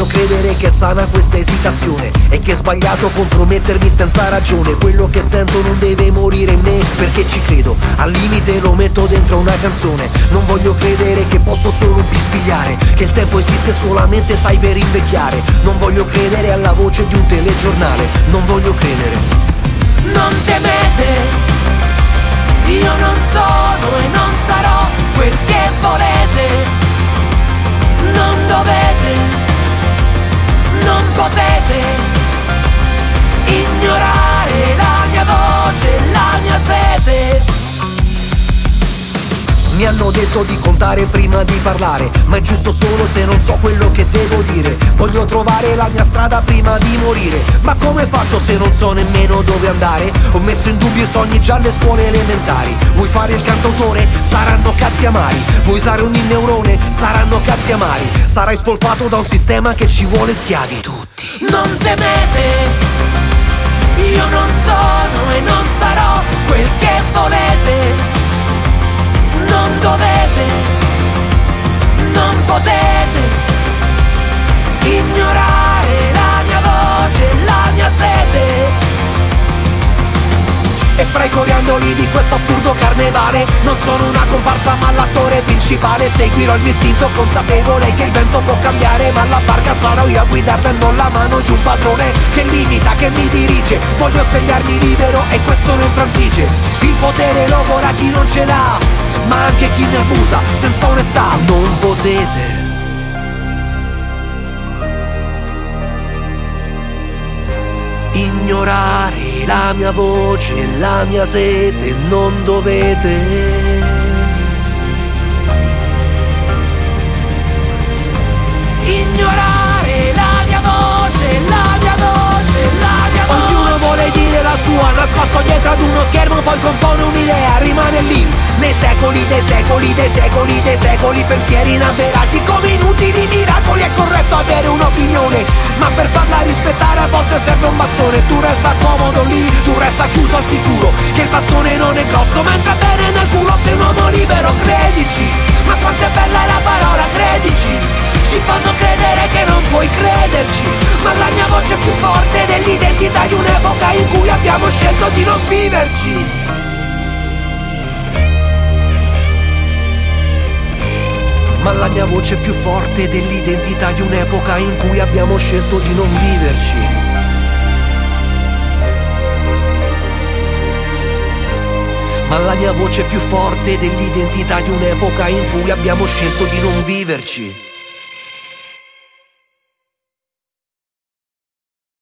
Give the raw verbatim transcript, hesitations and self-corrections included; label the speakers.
Speaker 1: voglio credere che è sana questa esitazione e che è sbagliato compromettermi senza ragione. Quello che sento non deve morire in me, perché ci credo, al limite lo metto dentro una canzone. Non voglio credere che posso solo bisbigliare, che il tempo esiste solamente sai per invecchiare. Non voglio credere alla voce di un telegiornale, non voglio credere.
Speaker 2: Non temete, io non sono e non sarò quel che volete. Non dovete, non potete ignorare la mia voce, la mia sete.
Speaker 1: Mi hanno detto di contare prima di parlare, ma è giusto solo se non so quello che devo dire. Voglio trovare la mia strada prima di morire, ma come faccio se non so nemmeno dove andare? Ho messo in dubbio i sogni già alle scuole elementari. Vuoi fare il cantautore? Saranno cazzi amari. Vuoi usare ogni neurone? Saranno cazzi amari. Sarai spolpato da un sistema che ci vuole schiavi tutti.
Speaker 2: Non temete, io non sono e non sarò quel che volete. Non dovete, non potete ignorare la mia voce, la mia sete.
Speaker 1: E fra i coriandoli di questo assurdo carnevale non sono una comparsa ma l'attore principale. Seguirò il mio istinto consapevole che il vento può cambiare, ma la barca sarò io a guidarla e non la mano di un padrone che limita, che mi dirige. Voglio svegliarmi libero e questo non transige. Il potere lo vorrà chi non ce l'ha, ma anche chi ne abusa senza onestà. Non potete ignorare la mia voce, la mia sete. Non dovete
Speaker 2: ignorare la mia voce, la mia voce, la mia voce.
Speaker 1: Ognuno vuole dire la sua, nascosto dietro ad uno schermo, poi compone un'idea, rimane lì. Nei secoli dei secoli dei secoli dei secoli, pensieri inavverati come inutili miracoli. È corretto avere un'opinione, ma per farla rispettare a volte serve un bastone. Tu resta comodo lì, tu resta chiuso al sicuro, che il bastone non è grosso ma entra bene nel culo. Sei un uomo libero, credici, ma quanto è bella la parola credici. Ci fanno credere che non puoi crederci, ma la mia voce è più forte dell'identità di un'epoca in cui abbiamo scelto di non viverci. Ma la mia voce è più forte dell'identità di un'epoca in cui abbiamo scelto di non viverci. Ma la mia voce è più forte dell'identità di un'epoca in cui abbiamo scelto di non viverci.